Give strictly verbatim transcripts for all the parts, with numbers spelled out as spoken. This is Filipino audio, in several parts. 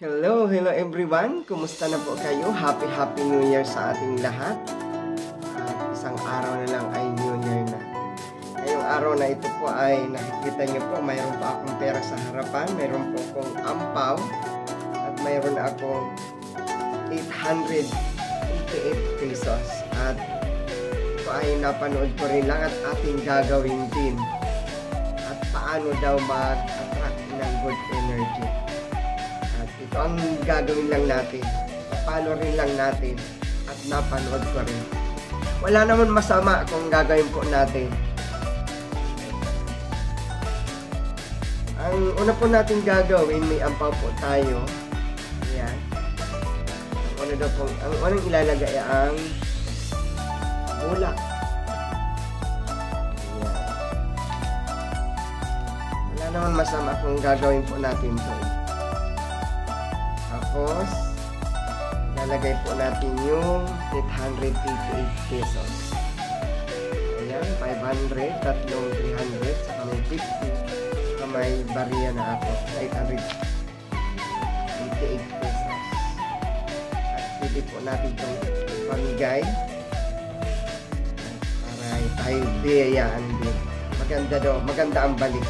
Hello, hello everyone! Kumusta na po kayo? Happy, happy New Year sa ating lahat. At isang araw na lang ay New Year na. Ngayong araw na ito po ay nakikita niyo po, mayroon pa akong pera sa harapan, mayroon po akong ampaw, at mayroon akong eight hundred eighty-eight pesos. At ito ay napanood ko rin lang at ating gagawin din. At paano daw mag-attract ng good energy. Ito ang gagawin lang natin. Follow rin lang natin. At napanood ko rin. Wala naman masama kung gagawin po natin. Ang una po natin gagawin, may ampaw po tayo. Ayan. Ang una daw po, ang unang ilalagay ay ang bulak. Ayan. Wala naman masama kung gagawin po natin ito. Tapos, lalagay po natin yung eight hundred eighty-eight pesos. Ayan, five hundred, tatlong three hundred, saka may fifty, saka may bariya na ako, eight hundred eighty-eight pesos. At pwede po natin itong pamigay para tayo biyayaan din. Maganda daw, maganda ang balik.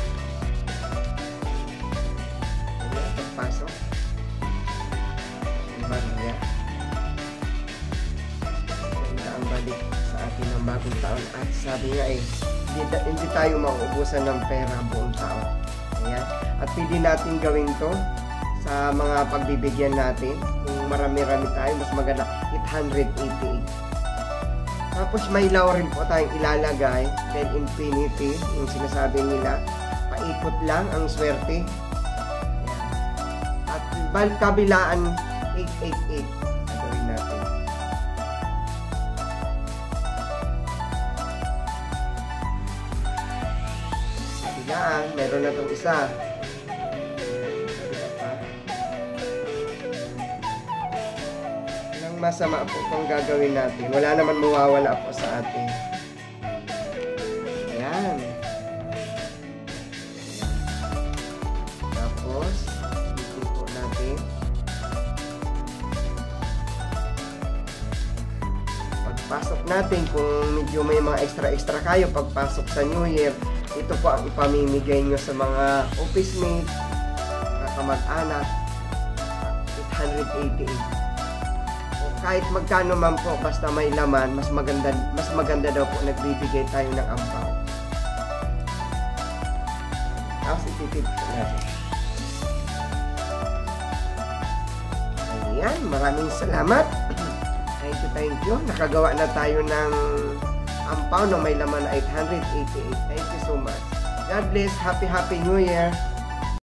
Ayan, pagpasok. Maria. Ganda ang balik sa atin ng bagong taon. At sabi nga eh, hindi, hindi tayo mauubusan ng pera buong taon. Ayan. At pwede natin gawin to sa mga pagbibigyan natin. Kung marami-rami tayo, mas maganda eight hundred eighty-eight. Tapos may ilaw rin po tayong ilalagay, then infinity, yung sinasabi nila, paikot lang ang swerte. Ayan. At bal kabilaan eight eight eight. Gawin natin. Kabilaan, meron na itong isa. Walang masama po kung gagawin natin. Wala naman mawawala po sa atin. Ayan. Tapos, itin po natin. Pagpasok natin, kung medyo may mga extra-extra kayo pagpasok sa New Year, ito po ang ipamimigay nyo sa mga office mates, mga kamag-anak, eight hundred eighty-eight. O kahit magkano man po, basta may laman, mas maganda, mas maganda daw po nagbibigay tayo ng ampaw. Tapos ititip po natin. Ayan, maraming salamat. Thank you, thank you. Nakagawa na tayo ng ampaw na may laman na eight hundred eighty-eight. Thank you so much. God bless. Happy, happy New Year.